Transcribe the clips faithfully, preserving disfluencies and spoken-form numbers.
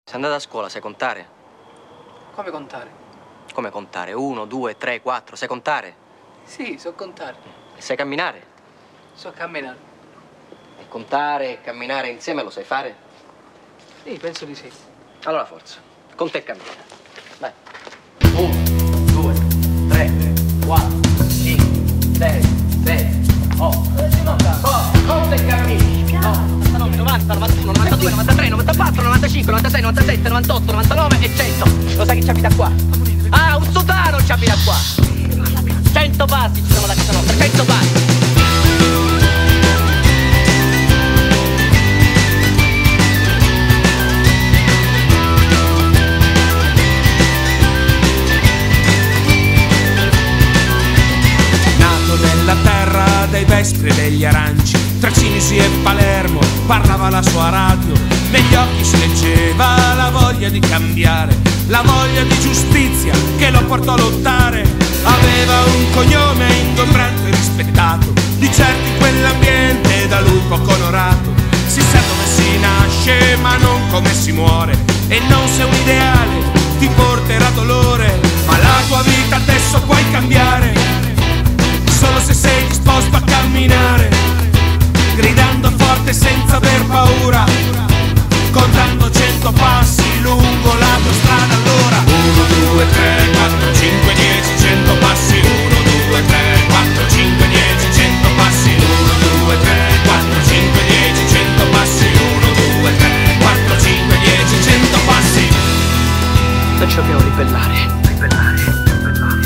Sei andata a scuola, sai contare? Come contare? Come contare? Uno, due, tre, quattro, sai contare? Sì, so contare. E sai camminare? So camminare. E contare e camminare insieme lo sai fare? Sì, penso di sì. Allora forza, conta e cammina. Vai. Uno, due, tre, quattro, cinque, sei, sette, otto. Conta e cammina. novantanove, novanta, novantuno, novantadue, novantatré, novantaquattro, novantacinque, novantasei, novantasette, novantotto, novantanove e cento. Lo sai chi ci abita qua? Ah, un sotano ci abita qua. cento passi ci sono da casa nostra, cento passi. Nato nella terra dei vespri e degli aranci, tra Cinisi e Palermo parlava la sua radio. Negli occhi si leggeva la voglia di cambiare, la voglia di giustizia che lo portò a lottare. Aveva un cognome ingombrante e rispettato, di certo in quell'ambiente da lui poco onorato. Si sa dove si nasce ma non come si muore, e non se un ideale ti porterà dolore. Ma la tua vita adesso puoi cambiare solo se sei disposto a camminare, gridando forte senza aver paura, contando cento passi lungo la tua strada. Allora uno, due, tre, quattro, cinque, dieci, cento passi. Uno, due, tre, quattro, cinque, dieci, cento passi. Uno, due, tre, quattro, cinque, dieci, cento passi. Uno, due, tre, quattro, cinque, dieci, cento passi. Non ci dobbiamo ribellare. Ribellare, ribellare.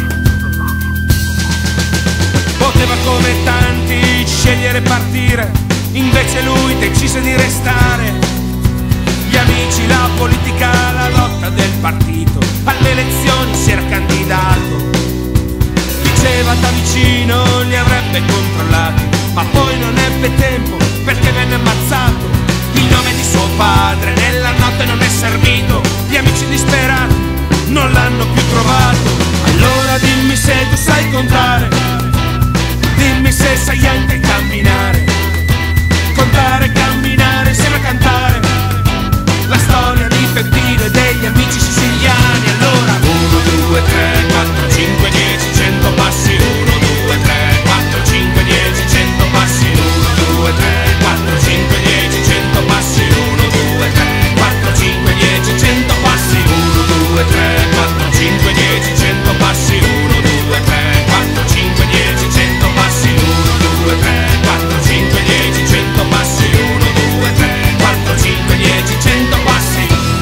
Poteva come tanti scegliere partire, invece lui decise di restare. Gli amici, la politica, la lotta del partito, alle elezioni si era candidato. Diceva da vicino li avrebbe controllati, ma poi non ebbe tempo perché venne ammazzato. Il nome di suo padre nella notte non è servito, gli amici disperati non l'hanno più trovato. Allora dimmi se tu sai contare, dimmi se sai anche camminare, contare, camminare, insieme a cantare la storia di Peppino e degli amici siciliani. Allora uno, due, tre, quattro, cinque, dieci, cento passi. Uno, due, tre, quattro, cinque, dieci, cento passi. Uno, due, tre, quattro, cinque, dieci, cento passi. Uno, due, tre, quattro, cinque, dieci, cento passi. Uno, due, tre, quattro, cinque, dieci, cento passi. Uno, due, tre, quattro, cinque, dieci, cento passi. Uno, due, tre, quattro, cinque, dieci, cento passi. Uno, due, tre, quattro, cinque, dieci, cento passi.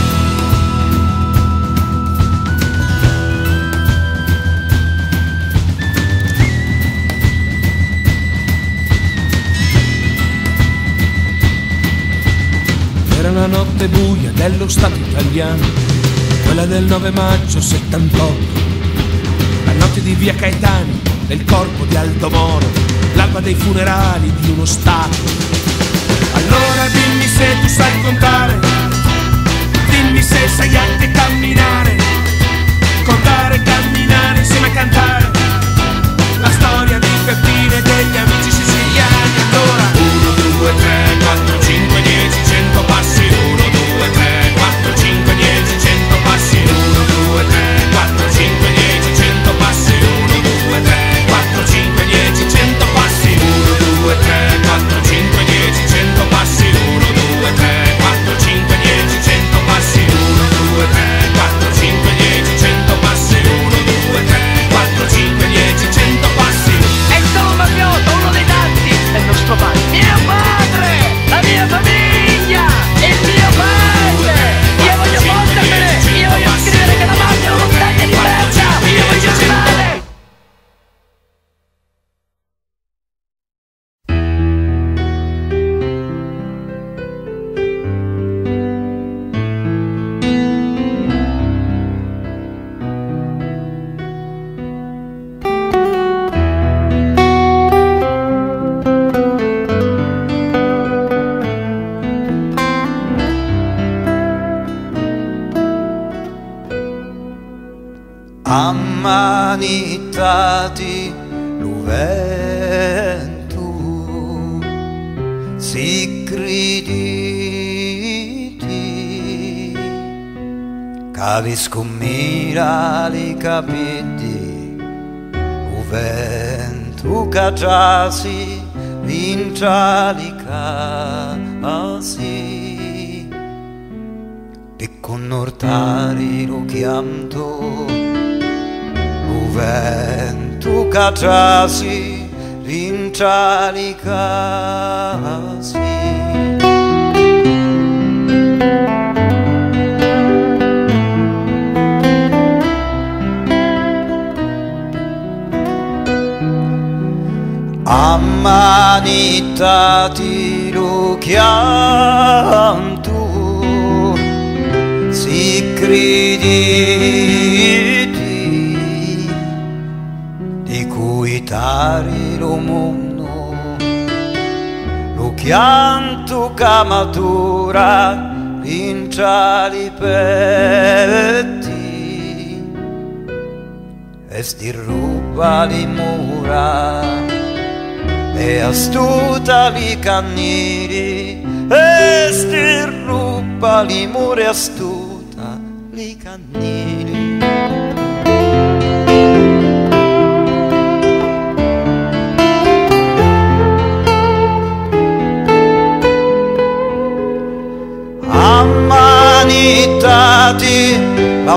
Era una notte buia dello Stato italiano, quella del nove maggio settantotto, la notte di via Caetani, del corpo di Aldo Moro, l'alba dei funerali di uno Stato. Allora dimmi se tu sai contare, dimmi se sai anche camminare, contare, camminare, insieme a cantare la storia di Peppino e degli amici siciliani. Allora uno, due, tre, quattro, cinque, dieci, cento passi. Uno, due, tre, quattro, cinque, dieci, cento passi. Uno, due, tre, quattro, cinque, dieci, cento passi. Uno, due, tre, quattro, cinque, dieci, cento passi. Uno, due, tre, quattro, cinque, dieci, cento passi. Uno, due, tre, quattro, cinque, dieci, cento passi. Uno, due, tre, quattro, cinque, dieci, cento passi. Uno, due, tre, quattro, cinque, dieci, cento passi. E sono Mafiotto, uno dei tanti. È il nostro padre. Mio padre, la mia famiglia, il mio padre. Io voglio fondermene, io voglio scrivere che la mafia è una montagna di merda. Io voglio stare. Ammanittati l'uventu, si crediti capisco mira li capiti, u vento cacciasi, vincia li casi, e con ortari lo chiamto, u vento cacciasi, vincia li casi. Ammanitati lo chianto, si crediti, di cui tari lo mondo, lo chianto camatura, vinciali petti, e stirruba li mura, e astuta li canniri, e stirrupa li mure, astuta li canniri. Ammanitati la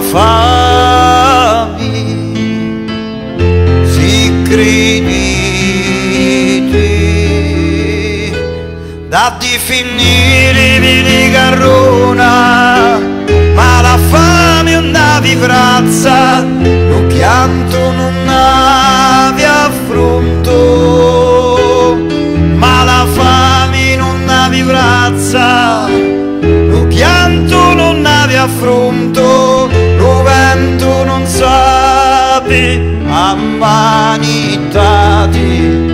fami, si credi da definire di carrona, ma la fame una vivrazza, lo chianto non ave affronto, ma la fame non ha vivrazza, lo chianto non ave affronto, lo vento non sape ammanitati.